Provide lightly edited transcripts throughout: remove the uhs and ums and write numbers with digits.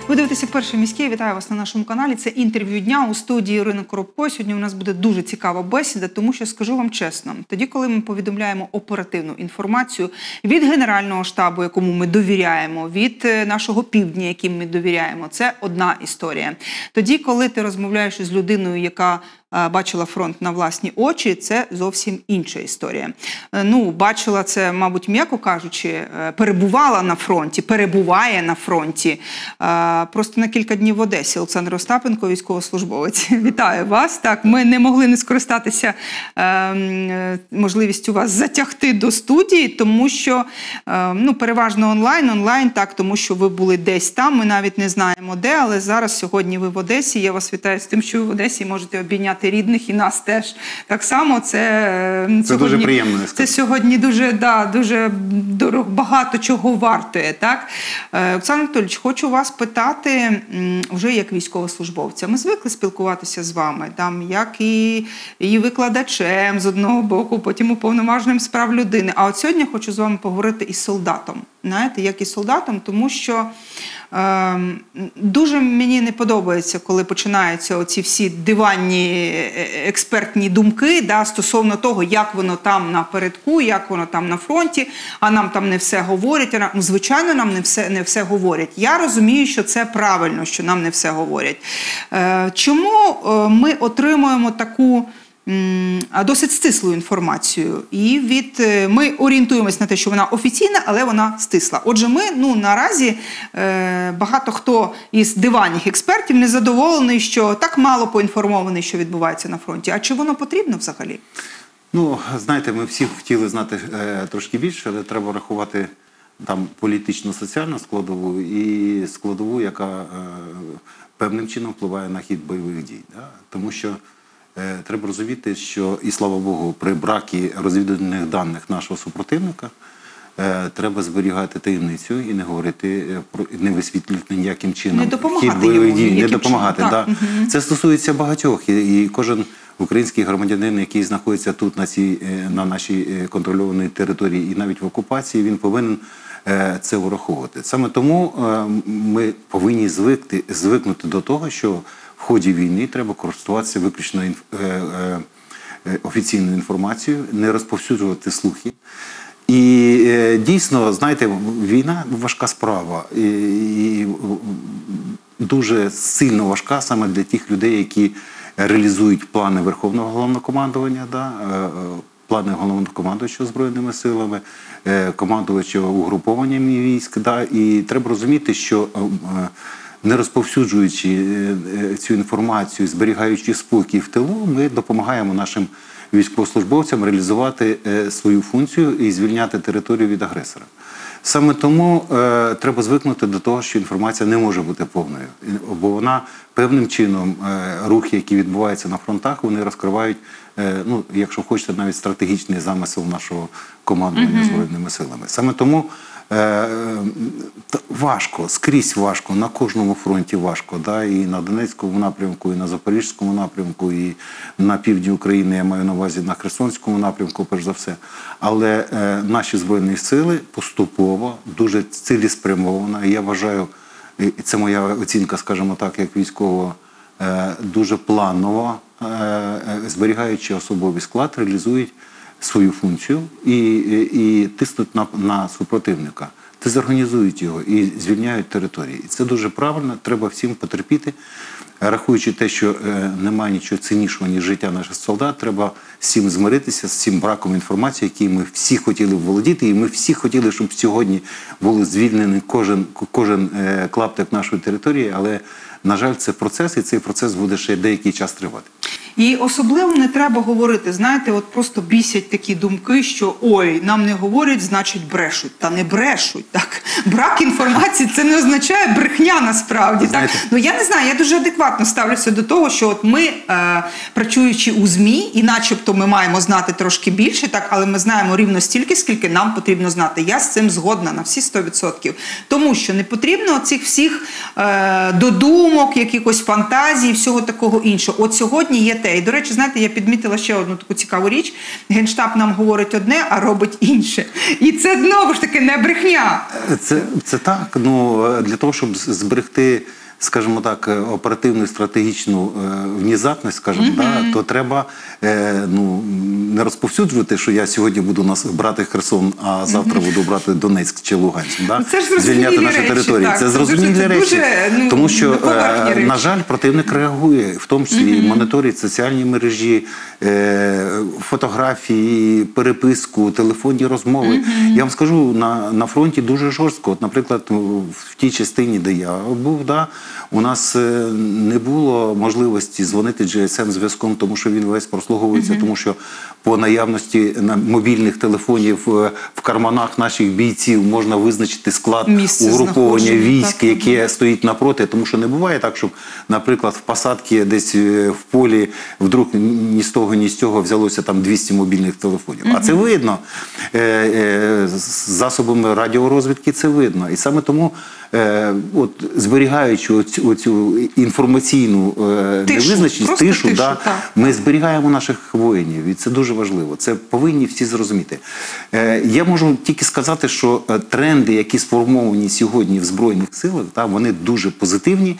Ви дивитеся «Перший міський». Вітаю вас на нашому каналі. Це інтерв'ю дня у студії Ірини Коробко. Сьогодні у нас буде дуже цікава бесіда, тому що, скажу вам чесно, тоді, коли ми повідомляємо оперативну інформацію від Генерального штабу, якому ми довіряємо, від нашого півдня, яким ми довіряємо, це одна історія. Тоді, коли ти розмовляєш з людиною, яка бачила фронт на власні очі, це зовсім інша історія. Ну, бачила це, мабуть, м'яко кажучи, перебувала на фронті, перебуває на фронті. Просто на кілька днів в Одесі. Олександр Остапенко, військовослужбовець. Вітаю вас. Так, ми не могли не скористатися можливістю вас затягти до студії, тому що, ну, переважно онлайн, так, тому що ви були десь там, ми навіть не знаємо де, але зараз, сьогодні ви в Одесі. Я вас вітаю з тим, що ви в Одесі можете обійняти рідних і нас теж. Так само це сьогодні, дуже приємно. Це сьогодні дуже, дуже багато чого вартує. Так? Олександр Анатолійович, хочу вас питати вже як військовослужбовця. Ми звикли спілкуватися з вами, там, як і викладачем з одного боку, потім уповноваженим з прав людини. А от сьогодні хочу з вами поговорити із солдатом. Знаєте, як із солдатом, тому що дуже мені не подобається, коли починаються оці всі диванні експертні думки, да, стосовно того, як воно там напередку, як воно там на фронті, а нам там не все говорять. Ну, звичайно, нам не все говорять. Я розумію, що це правильно, що нам не все говорять. Чому ми отримуємо таку досить стислу інформацію. І ми орієнтуємось на те, що вона офіційна, але вона стисла. Отже, ми, наразі багато хто із диванних експертів незадоволений, що так мало поінформований, що відбувається на фронті. А чи воно потрібно взагалі? Ну, знаєте, ми всі хотіли знати трошки більше, але треба рахувати там політично-соціальну складову і складову, яка певним чином впливає на хід бойових дій. Да? Тому що треба розуміти, що, і слава Богу, при бракі розвідувальних даних нашого супротивника треба зберігати таємницю і не говорити, не висвітлювати ніяким чином хід бойових дій, не допомагати. Да. Угу. Це стосується багатьох, і кожен український громадянин, який знаходиться тут, на нашій контрольованій території і навіть в окупації, він повинен це враховувати. Саме тому ми повинні звикнути до того, що в ході війни треба користуватися виключно офіційною інформацією, не розповсюджувати слухи. І дійсно, знаєте, війна важка справа. І дуже сильно важка саме для тих людей, які реалізують плани Верховного Головнокомандування, да, плани Головнокомандуючого Збройними силами, командувачого угрупованнями військ. Да, і треба розуміти, що не розповсюджуючи цю інформацію, зберігаючи спокій в тилу, ми допомагаємо нашим військовослужбовцям реалізувати свою функцію і звільняти територію від агресора. Саме тому треба звикнути до того, що інформація не може бути повною, бо вона певним чином, рухи, які відбуваються на фронтах, вони розкривають, ну, якщо хочете, навіть стратегічний замисел нашого командування Збройними силами. Саме тому важко, скрізь важко, на кожному фронті важко, да, і на Донецькому напрямку, і на Запорізькому напрямку, і на півдні України, я маю на увазі на Херсонському напрямку, перш за все. Але наші Збройні сили поступово, дуже цілеспрямовано, і я вважаю, і це моя оцінка, скажімо так, як військового, дуже планово, зберігаючи особовий склад, реалізують свою функцію і тиснуть на супротивника, дезорганізують його і звільняють території. І це дуже правильно, треба всім потерпіти. Рахуючи те, що немає нічого ціннішого, ніж життя наших солдат, треба з цим змиритися, з цим браком інформації, який ми всі хотіли володіти, і ми всі хотіли, щоб сьогодні були звільнені кожен клаптик нашої території, але, на жаль, це процес, і цей процес буде ще деякий час тривати. І особливо не треба говорити, знаєте, от просто бісять такі думки, що ой, нам не говорять, значить брешуть. Та не брешуть, так. Брак інформації – це не означає брехня насправді. Так? Ну я не знаю, я дуже адекватно ставлюся до того, що от ми, працюючи у ЗМІ, і начебто ми маємо знати трошки більше, так, але ми знаємо рівно стільки, скільки нам потрібно знати. Я з цим згодна на всі 100%. Тому що не потрібно цих всіх додумок, якихось фантазій, всього такого іншого. От сьогодні є те. І, до речі, знаєте, я підмітила ще одну таку цікаву річ. Генштаб нам говорить одне, а робить інше. І це, знову ж таки, не брехня. Це так. Для того, щоб зберегти, скажімо так, оперативну і стратегічну внезапність, скажімо, то треба не розповсюджувати, що я сьогодні буду брати Херсон, а завтра буду брати Донецьк чи Луганськ. Це ж звільняти наші території. Це зрозумілі речі. Тому що, на жаль, противник реагує, в тому числі моніторить соціальні мережі, фотографії, переписку, телефонні розмови. Я вам скажу, на фронті дуже жорстко. От, наприклад, в тій частині, де я був, у нас не було можливості дзвонити GSM-зв'язком, тому що він весь прослуговується, тому що по наявності мобільних телефонів в карманах наших бійців можна визначити склад угруповання військ, яке стоїть напроти. Тому що не буває так, щоб, наприклад, в посадці десь в полі вдруг ні з того, ні з цього взялося там 200 мобільних телефонів. А це видно. З засобами радіорозвідки це видно. І саме тому, зберігаючи оцю інформаційну невизначеність, тишу, ми зберігаємо наших воїнів. І це дуже важливо. Це повинні всі зрозуміти. Я можу тільки сказати, що тренди, які сформовані сьогодні в Збройних силах, вони дуже позитивні,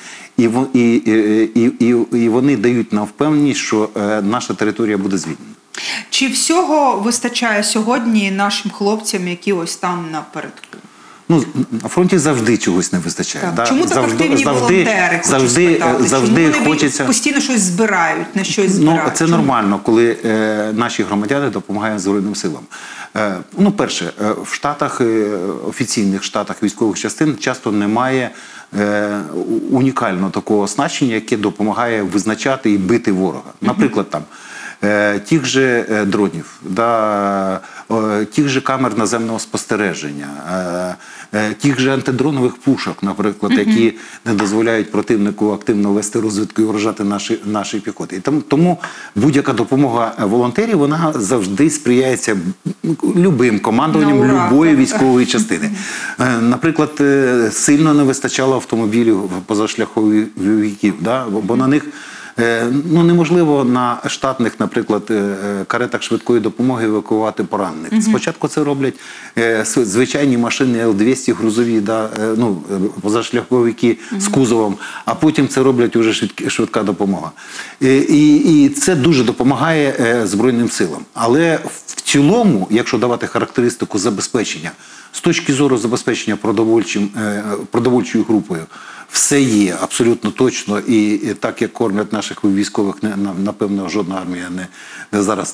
і вони дають нам впевненість, що наша територія буде звільнена. Чи всього вистачає сьогодні нашим хлопцям, які ось там напередку? На фронті завжди чогось не вистачає. Чому так активні волонтери, завжди чому хочеться... вони постійно щось збирають, на щось збирають? Це нормально, коли наші громадяни допомагають Збройним силам. Перше, в штатах, офіційних штатах військових частин часто немає унікального такого оснащення, яке допомагає визначати і бити ворога. Наприклад, тих же дронів, тих же камер наземного спостереження, тих же антидронових пушок, наприклад, які не дозволяють противнику активно вести розвідку і вражати наші піхоти. І тому будь-яка допомога волонтерів, вона завжди сприяється любим командуванням любої військової частини. Наприклад, сильно не вистачало автомобілів позашляховиків, бо на них неможливо на штатних, наприклад, каретах швидкої допомоги евакуювати поранених. Спочатку це роблять звичайні машини Л-200 грузові, позашляховики з кузовом, а потім це роблять уже швидка допомога. І це дуже допомагає Збройним силам. Але в цілому, якщо давати характеристику забезпечення, з точки зору забезпечення продовольчою групою, все є абсолютно точно, і так, як кормлять наших військових, напевно, жодна армія зараз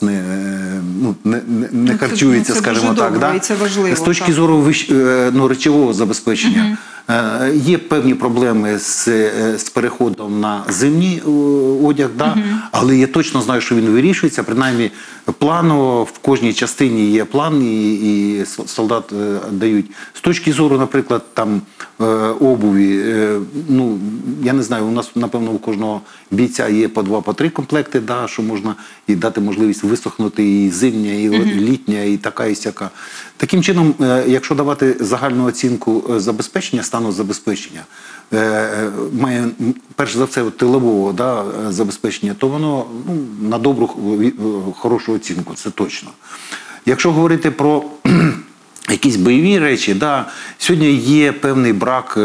не харчується, скажімо так. Це важливо, з точки зору речового забезпечення, є певні проблеми з переходом на зимній одяг, але я точно знаю, що він вирішується, принаймні планово, в кожній частині є план, і солдат дають. З точки зору, наприклад, обуві, я не знаю, у нас, напевно, у кожного бійця є по 2, по 3 комплекти, що можна і дати можливість висохнути і зимня, і літня, і така, і сяка. Таким чином, якщо давати загальну оцінку забезпечення, стану забезпечення, має, перш за все, тилового забезпечення, то воно на добру, хорошу оцінку, це точно. Якщо говорити про якісь бойові речі, сьогодні є певний брак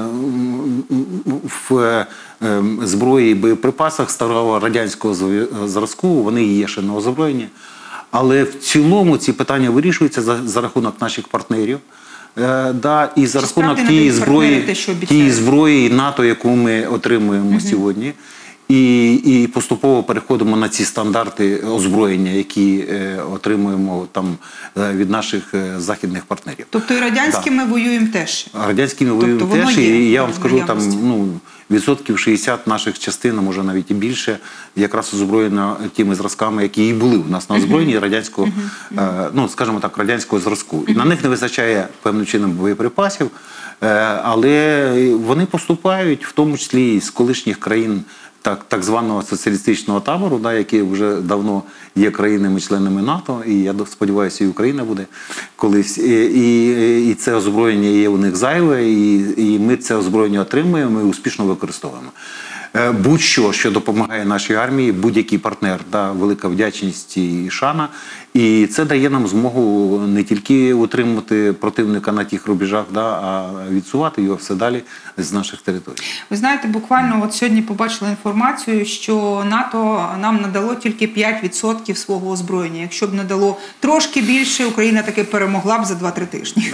в зброї і боєприпасах старого радянського зразку, вони є ще на озброєнні, але в цілому ці питання вирішуються за рахунок наших партнерів. І за рахунок тієї зброї НАТО, яку ми отримуємо сьогодні, і поступово переходимо на ці стандарти озброєння, які отримуємо від наших західних партнерів. Тобто і радянськими воюємо теж? Радянськими воюємо теж, і я вам скажу, відсотків 60 наших частин, а може навіть і більше, якраз озброєно тими зразками, які і були у нас на озброєнні радянського, скажімо так, радянського зразку. І на них не вистачає певним чином боєприпасів, але вони поступають, в тому числі і з колишніх країн так званого соціалістичного табору, які вже давно є країнами-членами НАТО, і я сподіваюся, і Україна буде колись. І це озброєння є у них зайве, і ми це озброєння отримуємо і успішно використовуємо. будь-що, що допомагає нашій армії, будь-який партнер, да, велика вдячність і шана. І це дає нам змогу не тільки утримувати противника на тих рубежах, да, а відсувати його все далі з наших територій. Ви знаєте, буквально от сьогодні побачила інформацію, що НАТО нам надало тільки 5% свого озброєння. Якщо б надало трошки більше, Україна таки перемогла б за 2-3 тижні.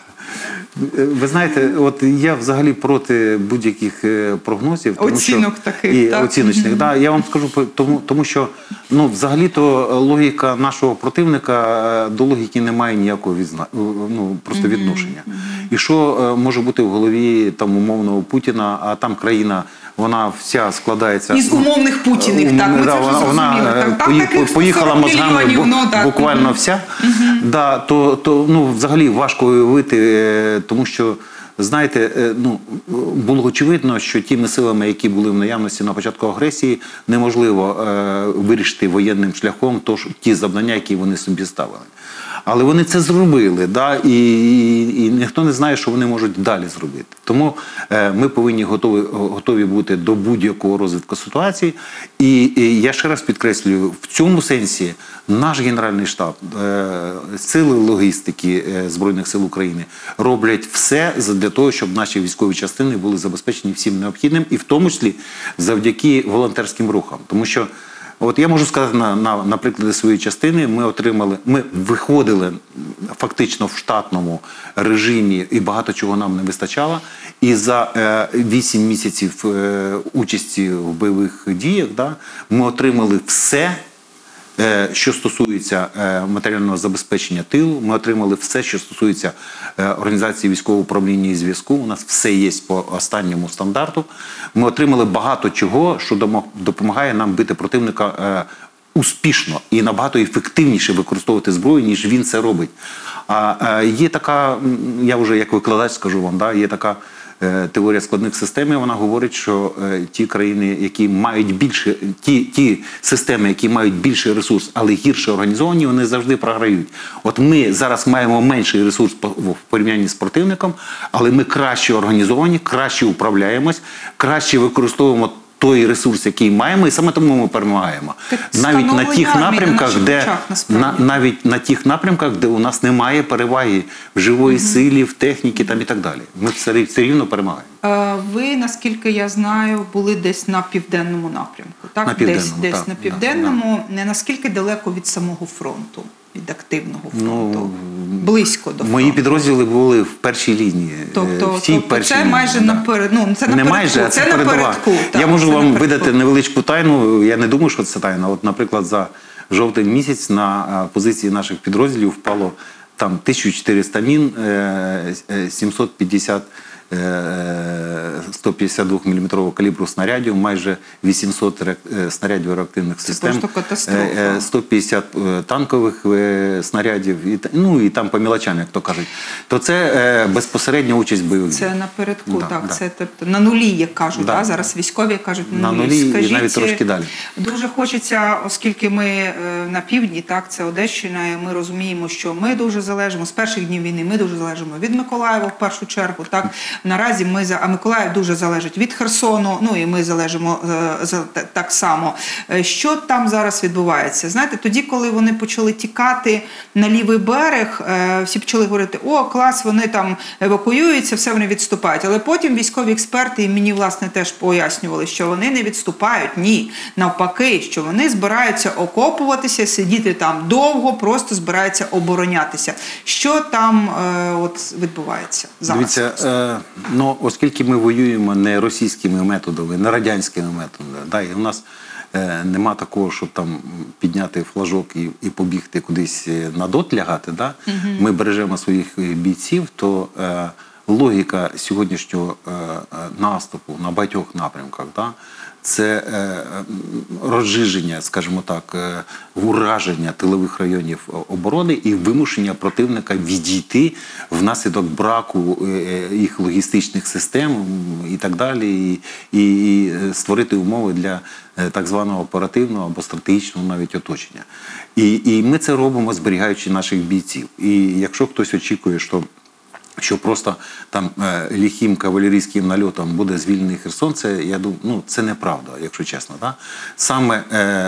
Ви знаєте, от я взагалі проти будь-яких прогнозів. Оцінок таких, і так? оціночних. Да, я вам скажу, тому що взагалі-то логіка нашого противника до логіки не має ніякого просто відношення. І що може бути в голові там умовного Путіна, а там країна, вона вся складається... Із умовних Путіних, так, ми це вже зрозуміли. Поїхала мозгами буквально вся. Да, то взагалі важко уявити, тому що, знаєте, було очевидно, що тими силами, які були в наявності на початку агресії, неможливо вирішити воєнним шляхом ті завдання, які вони собі ставили. Але вони це зробили, да, і ніхто не знає, що вони можуть далі зробити. Тому ми повинні готові бути до будь-якого розвитку ситуації. І я ще раз підкреслюю, в цьому сенсі наш Генеральний штаб, сили логістики Збройних сил України роблять все для того, щоб наші військові частини були забезпечені всім необхідним, і в тому числі завдяки волонтерським рухам. Тому що от я можу сказати на прикладі своєї частини, ми виходили фактично в штатному режимі і багато чого нам не вистачало. І за 8 місяців участі в бойових діях, да, ми отримали все, що стосується матеріального забезпечення тилу, ми отримали все, що стосується організації військового управління і зв'язку. У нас все є по останньому стандарту. Ми отримали багато чого, що допомагає нам бити противника успішно і набагато ефективніше використовувати зброю, ніж він це робить. А є така, я вже як викладач скажу вам, да, є така теорія складних систем, вона говорить, що ті країни, які мають більше, ті системи, які мають більший ресурс, але гірше організовані, вони завжди програють. От ми зараз маємо менший ресурс в порівнянні з противником, але ми краще організовані, краще управляємось, краще використовуємо той ресурс, який маємо, і саме тому ми перемагаємо. Навіть на тих напрямках, де у нас немає переваги в живої силі, в техніці там і так далі. Ми все рівно перемагаємо. Ви, наскільки я знаю, були десь на південному напрямку, так? На південному, десь так, на південному. Не наскільки далеко від самого фронту? Від активного фронту? Близько до фронту. Мої підрозділи були в першій лінії. Тобто це майже напередку. Це не майже, а це передова. Я можу вам видати невеличку тайну. Я не думаю, що це тайна. От, наприклад, за жовтень місяць на позиції наших підрозділів впало там 1400 мін, 750 152 мм калібру снарядів, майже 800 снарядів реактивних систем, просто катастрофа. 150 танкових снарядів, і там по мілочам, як то кажуть. То це безпосередня участь бойових. Це напередку, так. Це тобто на нулі, як кажуть. Да. Зараз військові кажуть на нулі. Скажіть, і навіть трошки далі. Дуже хочеться, оскільки ми на півдні, так, це Одещина, і ми розуміємо, що ми дуже залежимо, з перших днів війни ми дуже залежимо від Миколаєва в першу чергу, так. Наразі а Миколаїв дуже залежить від Херсону, і ми залежимо так само. Що там зараз відбувається? Знаєте, тоді, коли вони почали тікати на лівий берег, всі почали говорити, о, клас, вони там евакуюються, все, вони відступають. Але потім військові експерти, і мені, власне, теж пояснювали, що вони не відступають, ні. Навпаки, що вони збираються окопуватися, сидіти там довго, просто збираються оборонятися. Що там відбувається зараз? Дивіться, оскільки ми воюємо не російськими методами, не радянськими методами, да, і у нас нема такого, щоб там підняти флажок і побігти кудись на дот лягати, да, ми бережемо своїх бійців, то логіка сьогоднішнього наступу на багатьох напрямках, да, це розжиження, скажімо так, ураження тилових районів оборони і вимушення противника відійти внаслідок браку їх логістичних систем і так далі, і створити умови для так званого оперативного або стратегічного навіть оточення. І ми це робимо, зберігаючи наших бійців. І якщо хтось очікує, що що просто там лихим кавалерійським нальотом буде звільнений Херсон, це, я думаю, ну, це неправда, якщо чесно. Да? Саме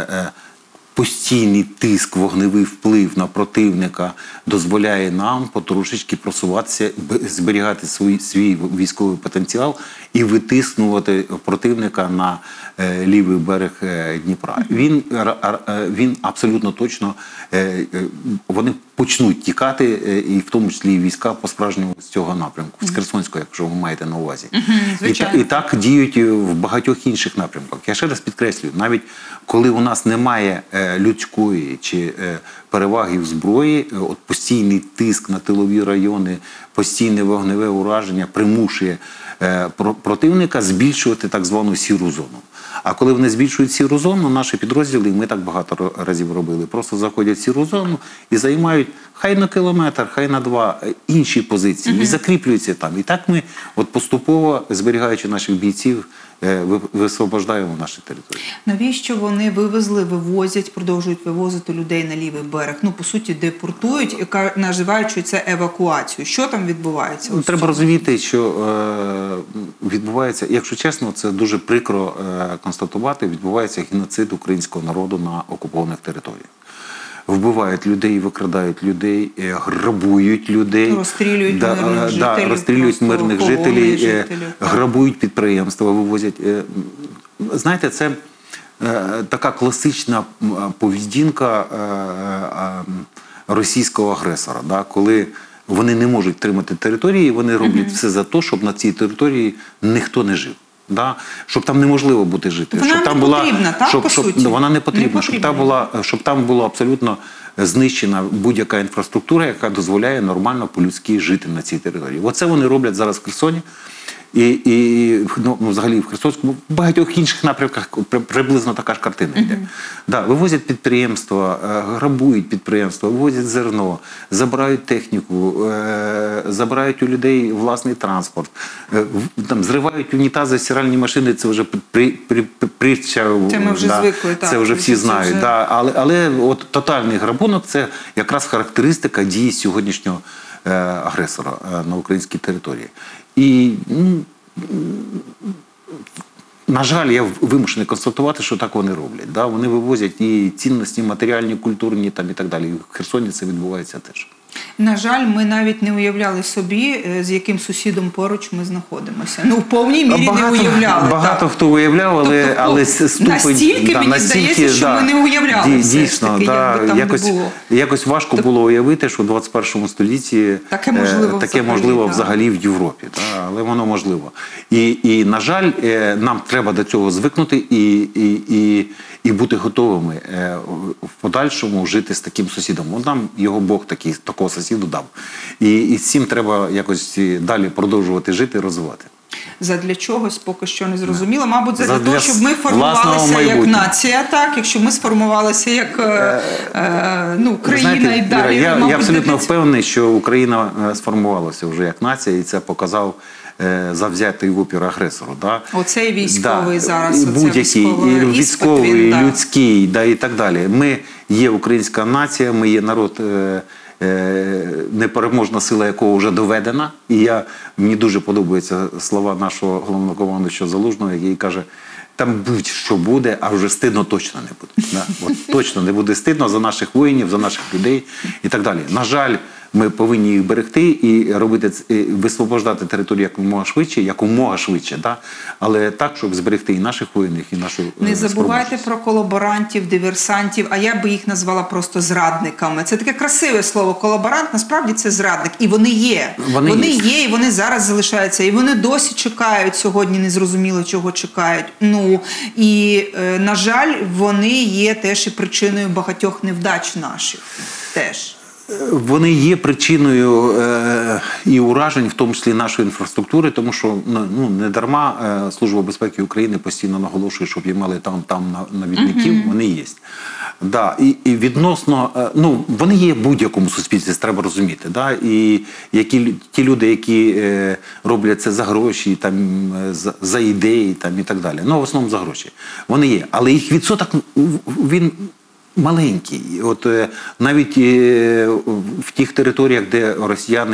постійний тиск, вогневий вплив на противника дозволяє нам потрошечки просуватися, зберігати свій військовий потенціал і витиснувати противника на лівий берег Дніпра. Він абсолютно точно, вони почнуть тікати, і в тому числі і війська по-справжньому з цього напрямку, з Херсонського, якщо ви маєте на увазі. І так діють в багатьох інших напрямках. Я ще раз підкреслюю, навіть коли у нас немає людської чи переваги в зброї, от постійний тиск на тилові райони, постійне вогневе ураження примушує противника збільшувати так звану сіру зону. А коли вони збільшують сіру зону, наші підрозділи, ми так багато разів робили, просто заходять в сіру зону і займають хай на кілометр, хай на 2 інші позиції і закріплюються там. І так ми от поступово, зберігаючи наших бійців, висвобождаємо наші території. Навіщо вони вивозять, продовжують вивозити людей на лівий берег? Ну, по суті, депортують і називають це евакуацією. Що там відбувається? Треба розуміти, що відбувається, якщо чесно, це дуже прикро констатувати, відбувається геноцид українського народу на окупованих територіях. Вбивають людей, викрадають людей, грабують людей, розстрілюють мирних жителів, грабують підприємства, вивозять. Знаєте, це така класична поведінка російського агресора, да? Коли вони не можуть тримати території, вони роблять все за те, щоб на цій території ніхто не жив. Да? Щоб там неможливо бути жити. Вона щоб там не потрібна, так, по суті? Вона не потрібна. Щоб там була абсолютно знищена будь-яка інфраструктура, яка дозволяє нормально по-людськи жити на цій території. Оце вони роблять зараз в Херсоні. І взагалі в Херсонському, в багатьох інших напрямках приблизно така ж картина йде. Да, вивозять підприємства, грабують підприємства, вивозять зерно, забирають техніку, забирають у людей власний транспорт, там, зривають унітази, стиральні машини, це вже притча. Це ми вже звикли. Так, це вже всі знають. Вже... Да, але от тотальний грабунок – це якраз характеристика дії сьогоднішнього агресора на українській території. І, на жаль, я вимушений констатувати, що так вони роблять. Да? Вони вивозять і цінності матеріальні, культурні там, і так далі. І в Херсоні це відбувається теж. На жаль, ми навіть не уявляли собі, з яким сусідом поруч ми знаходимося. Ну, в повній мірі не уявляли. Багато хто уявляв, але ступень... Настільки, мені здається, що ми не уявляли все ж таки, якби там не було. Якось важко було уявити, що в 21 столітті таке можливо взагалі в Європі. Але воно можливо. І, на жаль, нам треба до цього звикнути і бути готовими в подальшому жити з таким сусідом. Нам його Бог такого сусіду дав. І з цим треба якось далі продовжувати жити і розвивати. Задля чогось поки що не зрозуміло. Мабуть, задля того, щоб ми формувалися як нація, так? Якщо ми сформувалися як країна. Знаєте, і далі. Я абсолютно впевнений, що Україна сформувалася вже як нація, і це показав завзятий опір агресору. Да? Оцей військовий зараз. Будь-який, військовий, людський, і так далі. Ми є українська нація, ми є народ, непереможна сила якого вже доведена. І мені дуже подобаються слова нашого головнокомандуюча Залужного, який каже, там будь-що буде, а вже стидно точно не буде. Да? От, точно не буде стидно за наших воїнів, за наших людей і так далі. На жаль, ми повинні їх берегти і робити, висвобождати територію якомога швидше, да? Але так, щоб зберегти і наших воїнів, і нашу Не забувайте про колаборантів, диверсантів, а я би їх назвала просто зрадниками. Це таке красиве слово колаборант, насправді це зрадник. І вони є. Вони є, і вони зараз залишаються. І вони досі чекають сьогодні, незрозуміло чого чекають. І, на жаль, вони є теж і причиною багатьох невдач наших. Теж. Вони є причиною і уражень, в тому числі нашої інфраструктури, тому що не дарма Служба безпеки України постійно наголошує, щоб мали там навідників, вони є. Да, і відносно, вони є в будь-якому суспільстві, це треба розуміти. Да? І ті люди, які роблять це за гроші, там, за ідеї там, і так далі, в основному за гроші, вони є. Але їх відсоток, він маленький. От навіть в тих територіях, де росіяни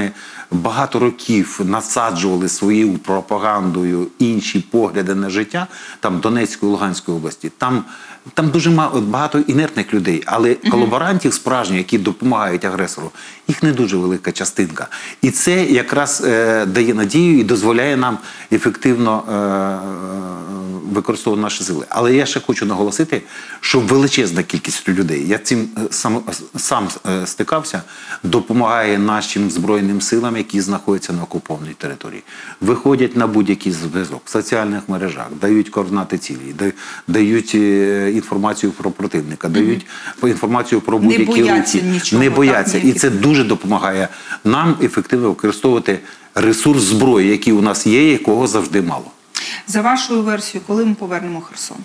багато років насаджували своєю пропагандою інші погляди на життя, там Донецької, Луганської області, там дуже багато інертних людей, але колаборантів справжніх, які допомагають агресору, їх не дуже велика частинка. І це якраз дає надію і дозволяє нам ефективно використовувати наші сили. Але я ще хочу наголосити, що величезна кількість людей, я цим сам стикався, допомагає нашим Збройним силам, які знаходяться на окупованій території. Виходять на будь-який зв'язок в соціальних мережах, дають координати цілі, дають інформацію про противника, дають інформацію про будь-які рухи. Не бояться. І це дуже допомагає нам ефективно використовувати ресурс зброї, який у нас є, якого завжди мало. За вашою версією, коли ми повернемо Херсон?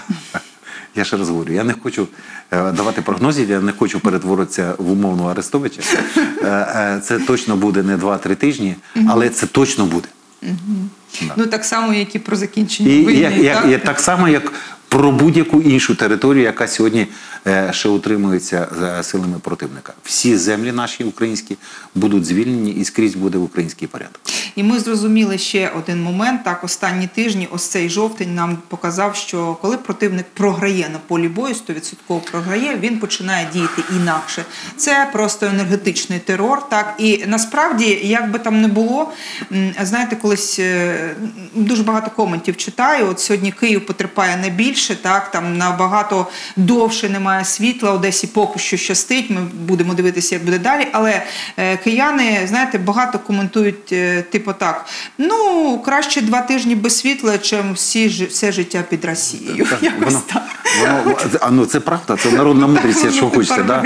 Я ще раз говорю, я не хочу давати прогнозів, я не хочу перетворитися в умовного Арестовича. Це точно буде не 2-3 тижні, але це точно буде. Да. Ну так само, як і про закінчення війни. Так само, як про будь-яку іншу територію, яка сьогодні ще утримується силами противника. Всі землі наші українські будуть звільнені і скрізь буде український порядок. І ми зрозуміли ще один момент. Так, останні тижні, ось цей жовтень нам показав, що коли противник програє на полі бою, 100% програє, він починає діяти інакше. Це просто енергетичний терор. Так? І насправді, як би там не було, знаєте, колись дуже багато коментів читаю. От сьогодні Київ потерпає найбільше, так, там набагато довше немає світла, Одесі поки що щастить, ми будемо дивитися, як буде далі, але кияни, знаєте, багато коментують, типу так, ну, краще 2 тижні без світла, чим все життя під Росією. Якось так. Це правда, це народна мудрість, що хочете.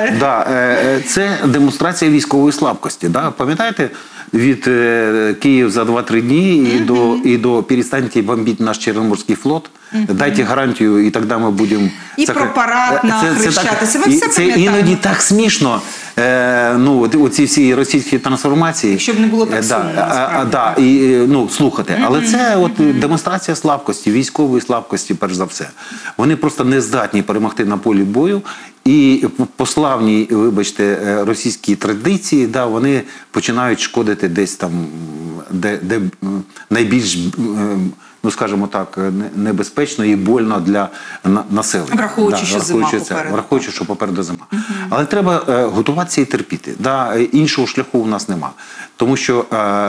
Це демонстрація військової слабкості. Пам'ятаєте, від Київ за 2-3 дні і до перестаньте бомбити наш Чорноморський флот, дайте гарантію, і тоді ми будемо... І про парад на Хрещатиці. Це іноді так смішно, оці всі російські трансформації. Щоб не було так сумно, слухайте. Але це демонстрація слабкості, військової слабкості, перш за все. Вони просто не здатні перемогти на полі бою. І по славній, вибачте, російській традиції, вони починають шкодити десь там, де найбільш, скажімо так, небезпечно і больно для населення. Враховуючи, що попереду зима. Але треба готуватися і терпіти. Іншого шляху у нас нема. Тому що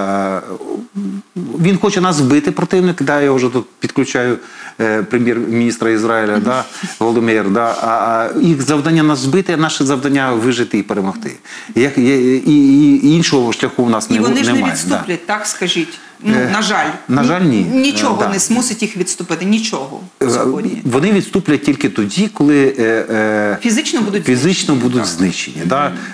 він хоче нас вбити, противник, я вже тут підключаю прем'єр-міністра Ізраїля, Володимир, їх завдання нас збити, наше завдання вижити і перемогти. І іншого шляху у нас немає. І вони ж не відступлять, так скажіть? На жаль, ні. Нічого не змусить їх відступити, нічого сьогодні. Вони відступлять тільки тоді, коли фізично будуть знищені.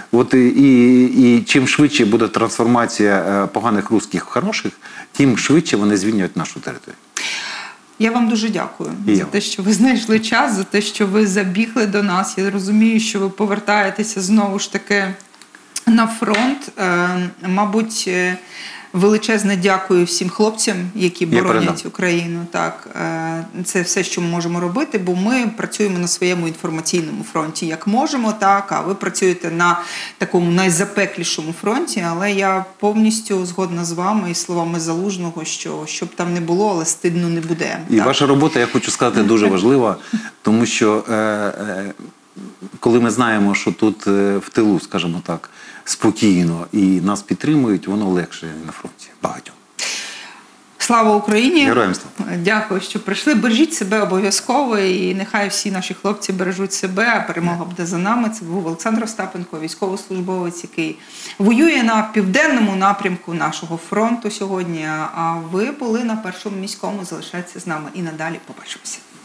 І чим швидше буде трансформація поганих русських в хороших, тим швидше вони звільнять нашу територію. Я вам дуже дякую за те, що ви знайшли час, за те, що ви забігли до нас. Я розумію, що ви повертаєтеся знову ж таки на фронт. Мабуть, величезне дякую всім хлопцям, які боронять Україну. Так, це все, що ми можемо робити, бо ми працюємо на своєму інформаційному фронті, як можемо, так, а ви працюєте на такому найзапеклішому фронті, але я повністю згодна з вами і словами Залужного, що щоб там не було, але стидно не буде. І ваша робота, я хочу сказати, дуже важлива, тому що коли ми знаємо, що тут в тилу, скажімо так, спокійно і нас підтримують, воно легше на фронті. Багатьом. Слава Україні! Героям слава! Дякую, що прийшли. Бережіть себе обов'язково і нехай всі наші хлопці бережуть себе, а перемога буде за нами. Це був Олександр Остапенко, військовослужбовець, який воює на південному напрямку нашого фронту сьогодні. А ви були на Першому міському. Залишайтеся з нами і надалі. Побачимося.